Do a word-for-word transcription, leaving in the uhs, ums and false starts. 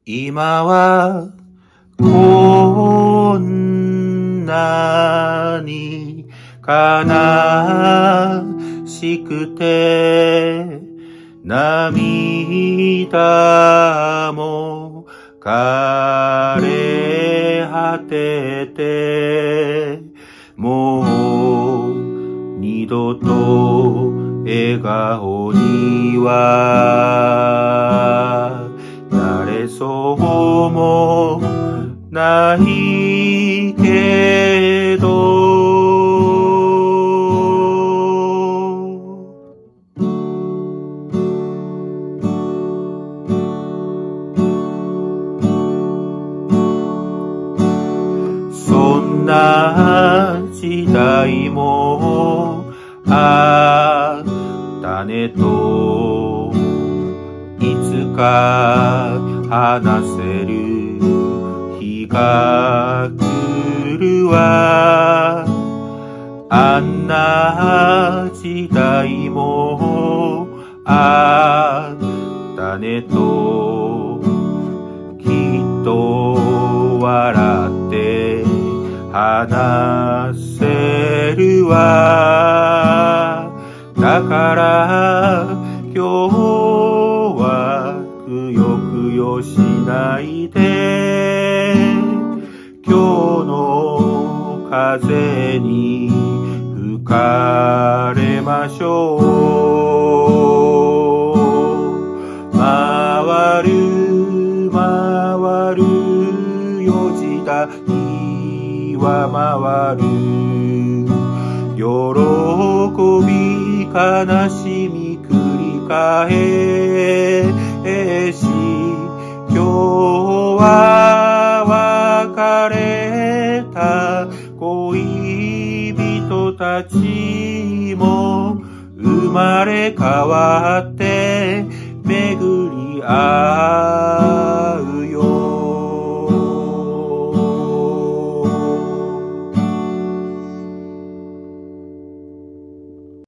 今はこんなに悲しくて涙も枯れ果ててもう二度と笑顔にはなれそうもないけどそんな時代もあったねといつか話せる日が来るわあんな時代もあったねときっと笑って話せるわだから今日はくよくよしないで今日の風に吹かれましょう回る回るよ時代は回る喜び悲しみ繰り返し今日は別れた恋人たちも生まれ変わって巡り合う